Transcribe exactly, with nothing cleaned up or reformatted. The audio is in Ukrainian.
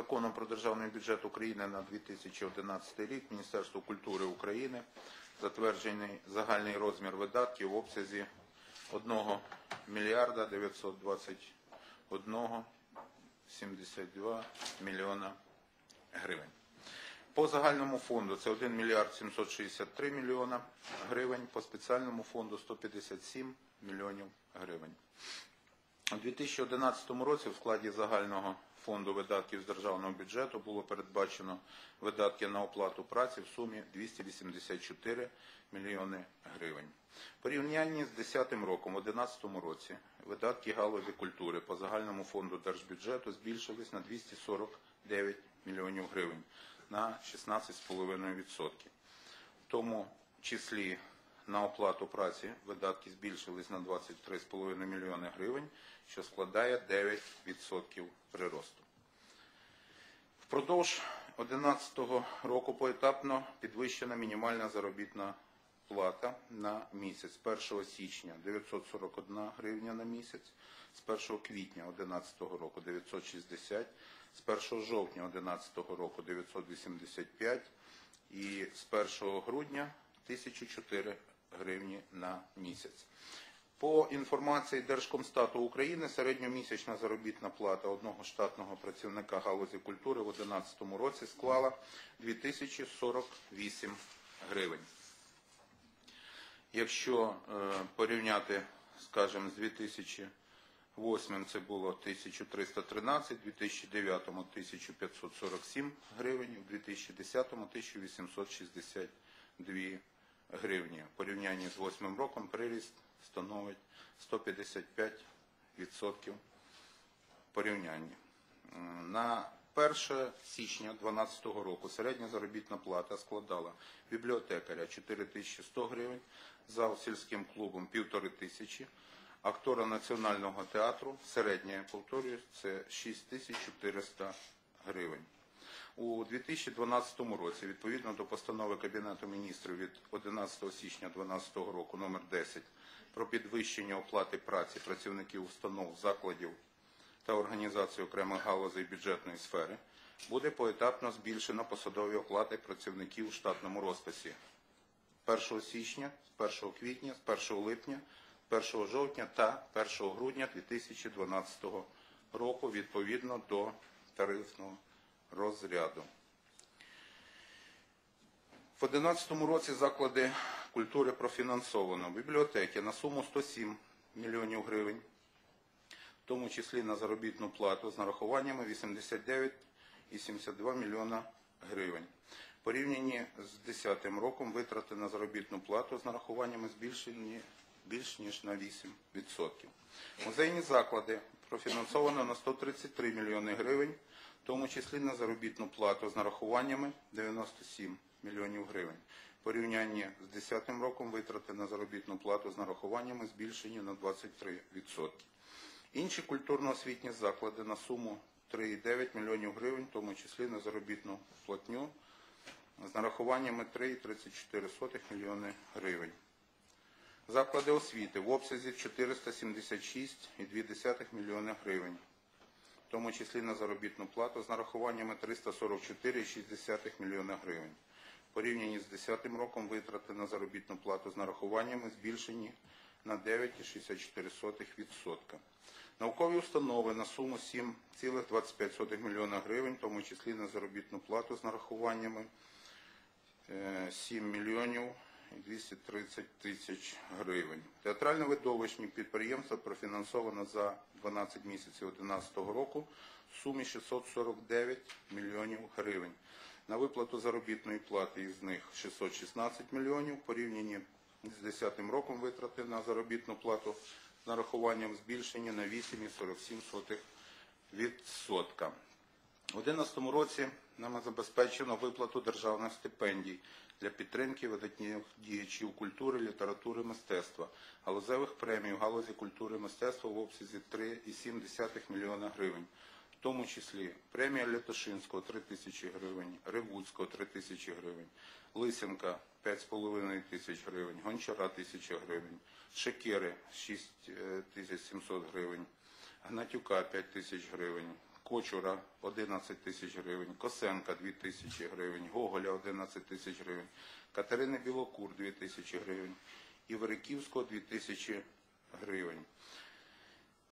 Законом про Державний бюджет України на дві тисячі одинадцятий рік Міністерству культури України затверджений загальний розмір видатків в обсязі одного мільярда дев'ятсот двадцять один сімдесят два мільйона гривень. По загальному фонду це один мільярд сімсот шістдесят три мільйона гривень, по спеціальному фонду сто п'ятдесят сім мільйонів гривень. У дві тисячі одинадцятому році в складі загального фонду видатків з державного бюджету було передбачено видатки на оплату праці в сумі двісті вісімдесят чотири мільйони гривень. В порівнянні з дві тисячі десятим роком, у дві тисячі одинадцятому році, видатки галузі культури по загальному фонду держбюджету збільшились на двісті сорок дев'ять мільйонів гривень, на шістнадцять цілих п'ять десятих відсотка. В тому числі на оплату праці видатки збільшились на двадцять три цілих п'ять десятих мільйони гривень, що складає дев'ять відсотків приросту. Впродовж дві тисячі одинадцятого року поетапно підвищена мінімальна заробітна плата на місяць. З першого січня дев'ятсот сорок одна гривня на місяць, з першого квітня дві тисячі одинадцятого року дев'ятсот шістдесят, з першого жовтня дві тисячі одинадцятого року дев'ятсот вісімдесят п'ять і з першого грудня тисяча чотири гривні на місяць. По інформації Держкомстату України, середньомісячна заробітна плата одного штатного працівника галузі культури в дві тисячі одинадцятому році склала дві тисячі сорок вісім гривень. Якщо е, порівняти, скажімо, з дві тисячі восьмим це було тисяча триста тринадцять, у дві тисячі дев'ятому тисяча п'ятсот сорок сім гривень, у дві тисячі десятому тисяча вісімсот шістдесят дві гривні. В порівнянні з восьмим роком приріст становить сто п'ятдесят п'ять відсотків порівняння. На перше січня дві тисячі дванадцятого року середня заробітна плата складала бібліотекаря чотири тисячі сто гривень, зал сільським клубом півтори тисячі, актора Національного театру, середня, я повторюю, це шість тисяч чотириста гривень. У дві тисячі дванадцятому році, відповідно до постанови Кабінету міністрів від одинадцятого січня дві тисячі дванадцятого року номер десять про підвищення оплати праці працівників установ, закладів та організацій окремих галузей бюджетної сфери, буде поетапно збільшено посадові оплати працівників у штатному розписі першого січня, з першого квітня, з першого липня, першого жовтня та першого грудня дві тисячі дванадцятого року відповідно до тарифного розряду. В дві тисячі одинадцятому році заклади культури профінансовано бібліотеки на суму сто сім мільйонів гривень, в тому числі на заробітну плату з нарахуваннями вісімдесят дев'ять цілих сімдесят два мільйона гривень. В порівнянні з дві тисячі десятим роком витрати на заробітну плату з нарахуваннями збільшені більш ніж на вісім відсотків. Музейні заклади профінансовано на сто тридцять три мільйони гривень, в тому числі на заробітну плату з нарахуваннями дев'яносто сім мільйонів гривень. В порівнянні з дві тисячі десятим роком витрати на заробітну плату з нарахуваннями збільшені на двадцять три відсотки. Інші культурно-освітні заклади на суму три цілих дев'ять мільйонів гривень, в тому числі на заробітну платню з нарахуваннями три цілих тридцять чотири сотих мільйони гривень. Заклади освіти в обсязі чотириста сімдесят шість цілих дві десятих мільйона гривень, в тому числі на заробітну плату з нарахуваннями триста сорок чотири цілих шість десятих мільйона гривень. В порівнянні з дві тисячі десятим роком витрати на заробітну плату з нарахуваннями збільшені на дев'ять цілих шістдесят чотири сотих відсотка. Наукові установи на суму сім цілих двадцять п'ять сотих мільйона гривень, в тому числі на заробітну плату з нарахуваннями сім мільйонів двісті тридцять тисяч гривень. Театрально-видовищні підприємства профінансовано за дванадцять місяців дві тисячі одинадцятого року в сумі шістсот сорок дев'ять мільйонів гривень. На виплату заробітної плати із них шістсот шістнадцять мільйонів, в порівнянні з дві тисячі десятим роком витрати на заробітну плату з нарахуванням збільшені на вісім цілих сорок сім сотих відсотка. У дві тисячі одинадцятому році нам забезпечено виплату державних стипендій для підтримки видатних діячів культури, літератури, мистецтва, галузевих премій в галузі культури і мистецтва в обсязі три цілих сім десятих мільйона гривень, в тому числі премія Лятошинського – три тисячі гривень, Ревуцького – три тисячі гривень, Лисенка – п'ять з половиною тисяч гривень, Гончара – тисяча гривень, Шекери – шість тисяч сімсот гривень, Гнатюка – п'ять тисяч гривень, Кочура одинадцять тисяч гривень, Косенка дві тисячі гривень, Гоголя одинадцять тисяч гривень, Катерини Білокур дві тисячі гривень і Вериківського дві тисячі гривень.